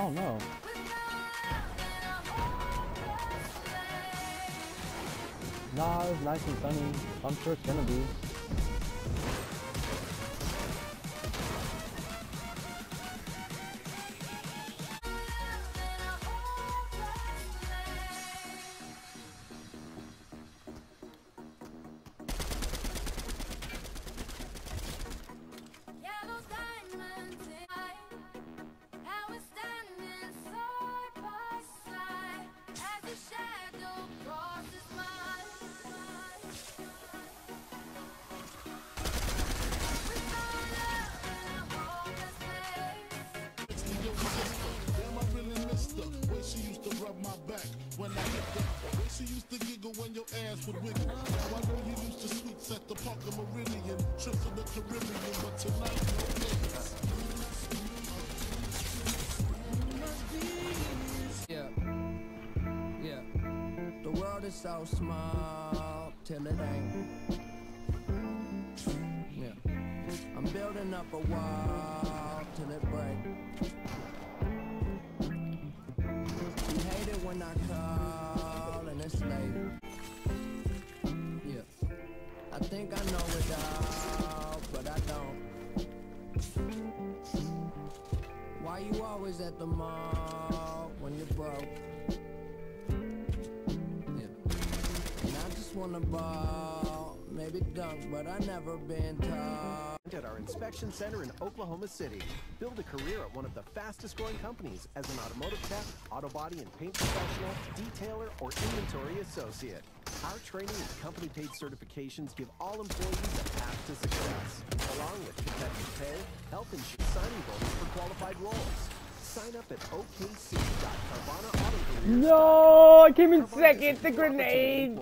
don't know. Nah, it's nice and sunny. I'm sure it's gonna be. When I hit the way she used to giggle when your ass would wiggle. Now I know you used to sweets at the Park of Meridian, trips to the Caribbean, but tonight no niggas. Yeah. The world is so small till it ain't. Yeah. I'm building up a wall till it breaks. When I call and it's late. Yeah, I think I know it all, but I don't. Why you always at the mall when you're broke? Yeah, and I just wanna ball, maybe dunk, but I never been taught. At our inspection center in Oklahoma City. Build a career at one of the fastest growing companies as an automotive tech, auto body and paint professional, detailer, or inventory associate. Our training and company paid certifications give all employees a path to success, along with competitive pay, health insurance, signing bonus for qualified roles. Sign up at okc.carvanaautocareers.com. No, I came in second. The grenade.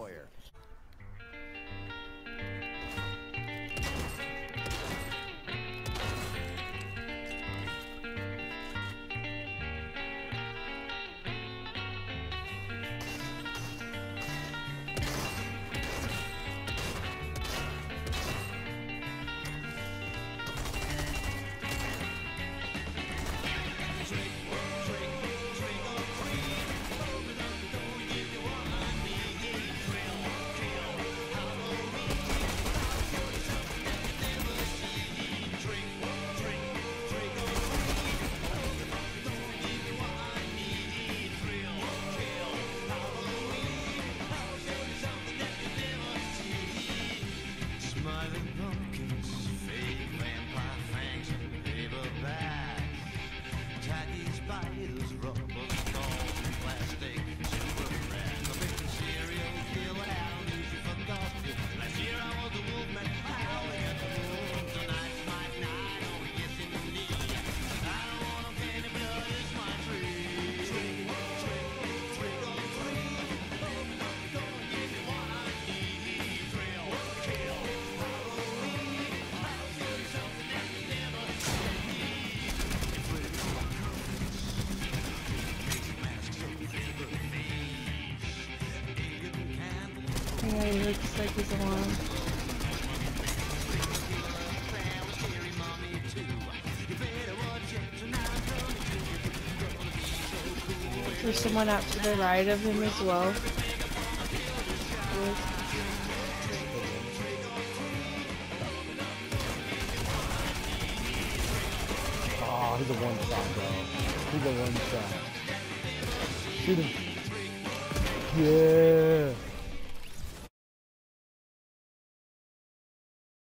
Yeah, he looks like he's alone. There's someone out to the right of him as well. Oh, he's a one shot, bro. He's a one shot. Shoot him. Yeah.